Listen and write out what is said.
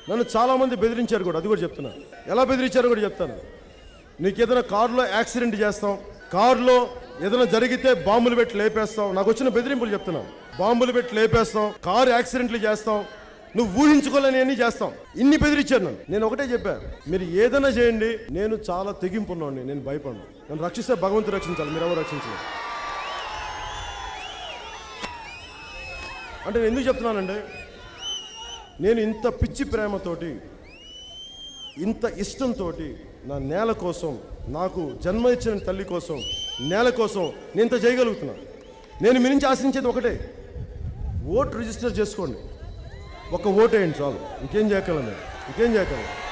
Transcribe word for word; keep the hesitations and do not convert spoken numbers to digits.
నన్ను చాలామంది బెదిరించారు కూడా, అది కూడా చెప్తున్నా. ఎలా బెదిరించారో కూడా చెప్తాను. నీకు ఏదైనా కారులో యాక్సిడెంట్ చేస్తాం, కారులో ఏదైనా జరిగితే బాంబులు పెట్టి లేపేస్తాం. నాకు వచ్చిన బెదిరింపులు చెప్తున్నాను. బాంబులు పెట్టి లేపేస్తాం, కారు యాక్సిడెంట్లు చేస్తాం, నువ్వు ఊహించుకోలేని అన్నీ చేస్తాం. ఇన్ని బెదిరించారు నన్ను. నేను ఒకటే చెప్పాను, మీరు ఏదైనా చేయండి, నేను చాలా తెగింపున్నాను, నేను భయపడను. నన్ను రక్షిస్తే భగవంతుడు రక్షించాలి, మీరు ఎవరు రక్షించలేదు. అంటే నేను ఎందుకు చెప్తున్నానండి, నేను ఇంత పిచ్చి ప్రేమతోటి, ఇంత ఇష్టంతో నా నేల కోసం, నాకు జన్మ ఇచ్చిన తల్లి కోసం, నేల కోసం నేను ఇంత చేయగలుగుతున్నాను. నేను మీ నుంచి ఆశించేది ఒకటే, ఓటు రిజిస్టర్ చేసుకోండి, ఒక ఓటు వేయండి చాలు. ఇంకేం చేయగలను, ఇంకేం చేయగలను.